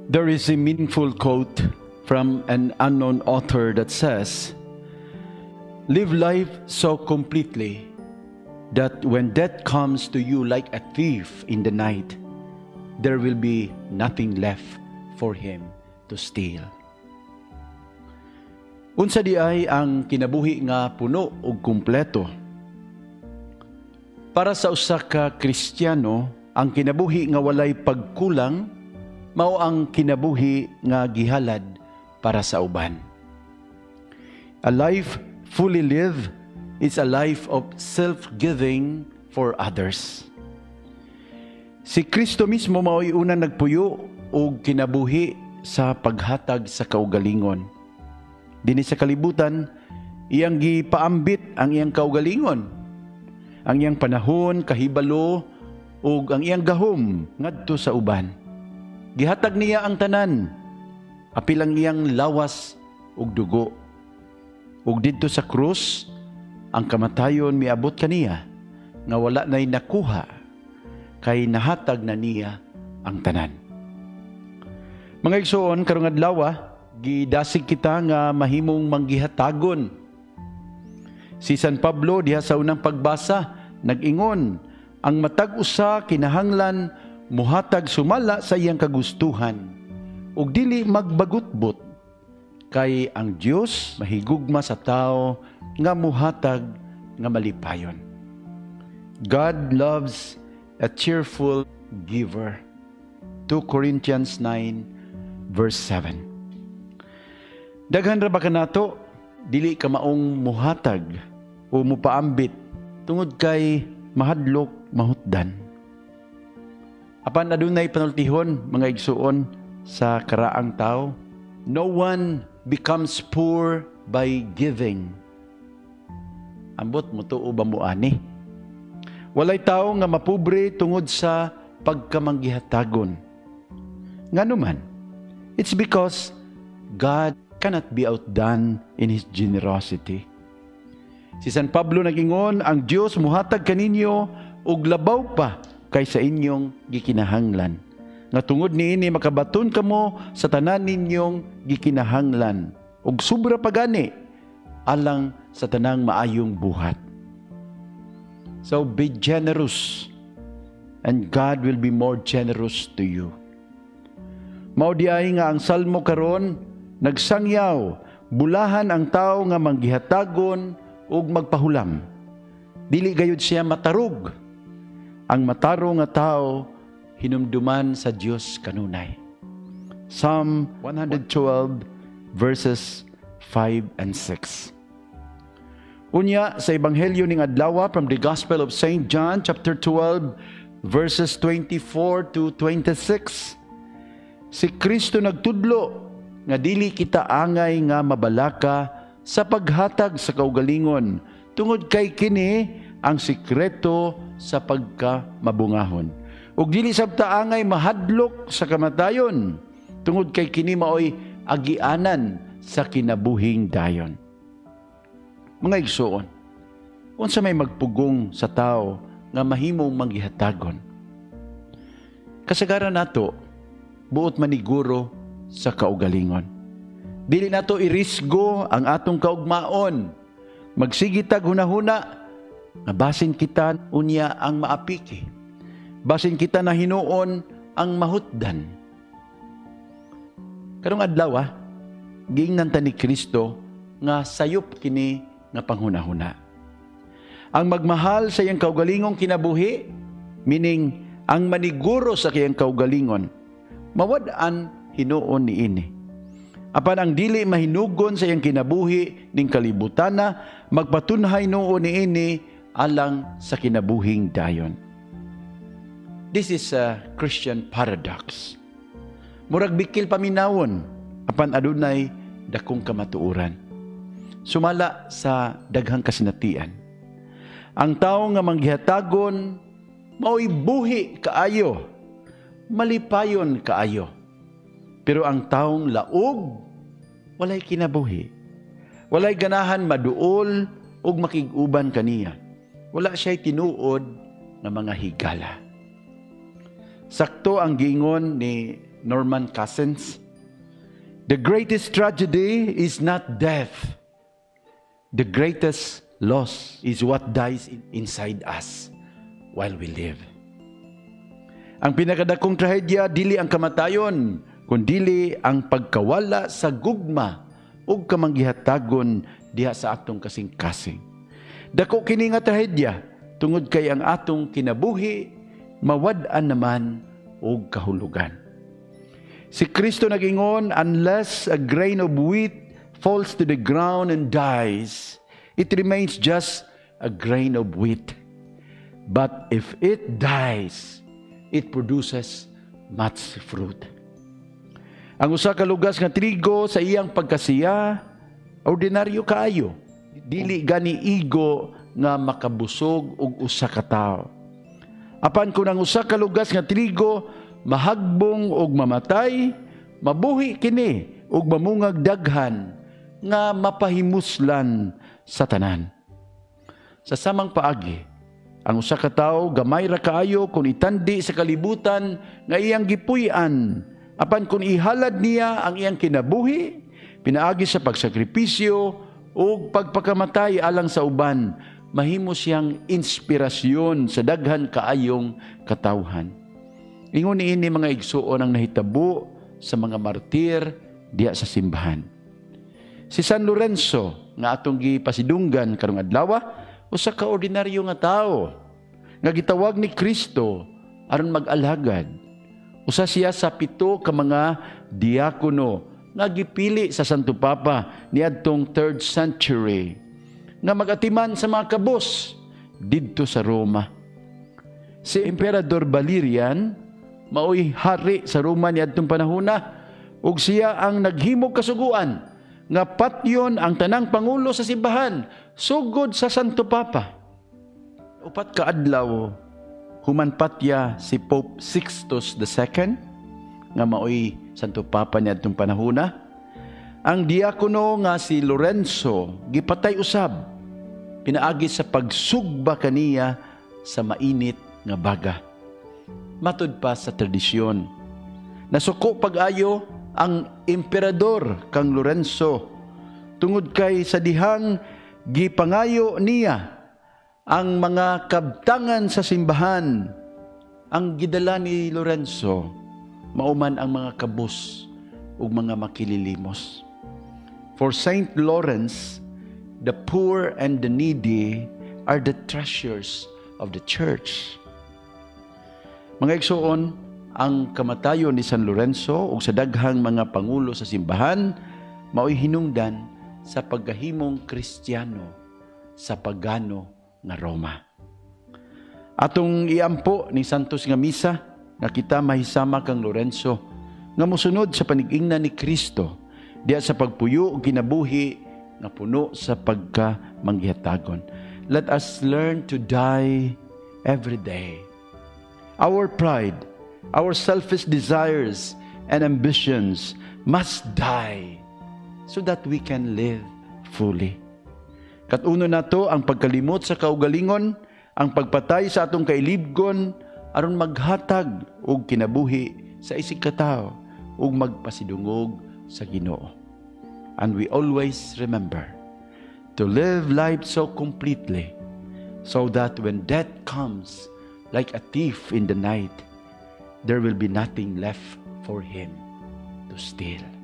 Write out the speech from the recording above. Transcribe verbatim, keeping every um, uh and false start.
There is a meaningful quote from an unknown author that says, "Live life so completely that when death comes to you like a thief in the night, there will be nothing left for him to steal." Unsa di ay ang kinabuhi nga puno ug kumpleto? Para sa usa ka Kristiyano, ang kinabuhi nga walay pagkulang mao ang kinabuhi nga gihalad para sa uban. A life fully lived is a life of self-giving for others. Si Kristo mismo mao'y unang nagpuyo og kinabuhi sa paghatag sa kaugalingon. Dinhi sa kalibutan, iyang gipaambit ang iyang kaugalingon, ang iyang panahon, kahibalo, ug ang iyang gahom ngadto sa uban. Gihatag niya ang tanan, apil ang iyang lawas ug dugo. Ug didto sa krus, ang kamatayon miabot kaniya, nga wala na'y nakuha, kay nahatag na niya ang tanan. Mga igsoon, karong adlaw, gidasig kita nga mahimong manggihatagon. Si San Pablo diha sa unang pagbasa, nag-ingon, ang matag usa kinahanglan muhatag sumala sa iyang kagustuhan ug dili magbagutbot, kay ang Dios mahigugma sa tao nga muhatag nga malipayon. God loves a cheerful giver. Second Corinthians nine verse seven. Daghan ra ba kanato dili ka maong muhatag o mupaambit tungod kay mahadlok mahutdan. Apan adunay panultihon, mga igsuon, sa karaang tao, no one becomes poor by giving. Ambot mo tuo ba mo ani? Walay tao nga mapobre tungod sa pagkamanggihatagon. Ngano man? It's because God cannot be outdone in His generosity. Si San Pablo nag-ingon, ang Dios muhatag kaninyo og labaw pa kaysa inyong gikinahanglan. Nga tungod niini makabaton kamo sa tanan ninyong gikinahanglan ug sobra pa gani alang sa tanang maayong buhat. So be generous and God will be more generous to you. Mao di ay nga ang salmo karon nagsangyaw, bulahan ang tao nga manggihatagon ug magpahulam. Dili gayud siya matarog. Ang matarong nga tao hinumduman sa Dios kanunay. Psalm one twelve verses five and six. Unya sa ebanghelyo ning adlaw from the Gospel of Saint John chapter twelve verses twenty-four to twenty-six. Si Kristo nagtudlo nga dili kita angay nga mabalaka sa paghatag sa kaugalingon tungod kay kini ang sikreto sa pagkamabungahon. Ug dili sabta angay mahadlok sa kamatayon tungod kay kini maoy agianan sa kinabuhing dayon. Mga igsoon, unsa may magpugong sa tao nga mahimong manggihatagon? Kasagaran nato buot maniguro sa kaugalingon. Dili nato irisgo ang atong kaugmaon. Magsigitag hunahuna nga basin kita unya ang maapiki. Basin kita na hinuon ang mahutdan. Karong adlaw, giingnan ta ni Kristo nga sayop kini nga panghunahuna. Ang magmahal sa iyang kaugalingong kinabuhi, meaning ang maniguro sa iyang kaugalingon, mawad-an hinuon niini. Apan ang dili mahinugon sa iyang kinabuhi ning kalibutana, magpatunhay noon niini alang sa kinabuhing dayon. This is a Christian paradox. Murag bikil paminawon, apan adunay dakong kamatuoran. Sumala sa daghang kasinatian. Ang tao nga manggihatagon, mao'y buhi kaayo, malipayon kaayo. Pero ang taong laog, walay kinabuhi. Walay ganahan maduol ug makig-uban kaniya. Wala siya'y tinuod ng mga higala. Sakto ang giingon ni Norman Cousins. The greatest tragedy is not death. The greatest loss is what dies inside us while we live. Ang pinakadakong trahedya dili ang kamatayon, kundili ang pagkawala sa gugma ug kamanggihatagon diha sa atong kasing-kasing. Dako kini nga trahedya tungod kay ang atong kinabuhi mawad-an naman og kahulugan. Si Kristo nagingon, unless a grain of wheat falls to the ground and dies, it remains just a grain of wheat. But if it dies, it produces much fruit. Ang usa ka lugas nga trigo sa iyang pagkasiya, ordinaryo kaayo. Dili gani igo nga makabusog og usa ka tawo. Apan kung ang usa ka lugas nga trigo mahagbong og mamatay, mabuhi kini og mamungag daghan nga mapahimuslan sa tanan. Sa samang paagi, ang usa ka tawo gamay ra kaayo kung itandi sa kalibutan nga iyang gipuy-an, apan kung ihalad niya ang iyang kinabuhi, pinaagi sa pagsakripisyo o pagpakamatay alang sa uban, mahimo siyang inspirasyon sa daghan kaayong katawhan. Ingon niini mga igsuon ang nahitabo sa mga martir diya sa simbahan. Si San Lorenzo nga atong gipasidunggan karong adlaw, usa ka ordinaryo nga tawo nga gitawag ni Kristo aron mag-alhagad. Usa siya sa pito ka mga diakono nga gipili sa Santo Papa niadtong third century nga mag-atiman sa mga kabus didto sa Roma. Si Emperador Valerian maoy hari sa Roma niadtong panahona ug siya ang naghimog kasuguan nga patyon ang tanang pangulo sa simbahan sugod sa Santo Papa. Upat ka adlaw human patya si Pope Sixtus the Second nga maoy Santo Papa niadtong panahona. Ang diakono nga si Lorenzo gipatay usab pinaagi sa pagsugba kaniya sa mainit nga baga. Matud pa sa tradisyon, nasuko pag-ayo ang emperador kang Lorenzo tungod kay sa dihang gipangayo niya ang mga kabtangan sa simbahan. Ang gidala ni Lorenzo mauman ang mga kabus ug mga makililimos. For Saint Lawrence, the poor and the needy are the treasures of the church. Mga igsoon, ang kamatayon ni San Lorenzo ug sa daghang mga pangulo sa simbahan maoy hinungdan sa paggahimong Kristiyano sa pagano nga Roma. Atong iampo ni Santos nga misa nga kita mahisama kang Lorenzo nga mosunod sa panig-ingnan ni Kristo diya sa pagpuyo ug kinabuhi nga puno sa pagkamangihatagon. Let us learn to die every day. Our pride, our selfish desires and ambitions must die so that we can live fully. Katuno nato ang pagkalimot sa kaugalingon, ang pagpatay sa atong kailibgon aron maghatag og kinabuhi sa isig ka tawo ug magpasidungog sa Ginoo. And we always remember to live life so completely so that when death comes like a thief in the night, there will be nothing left for him to steal.